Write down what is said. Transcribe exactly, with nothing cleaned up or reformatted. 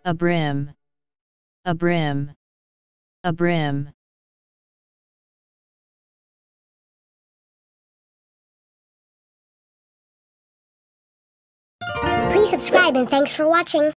abrim, abrim, abrim. Please subscribe and thanks for watching.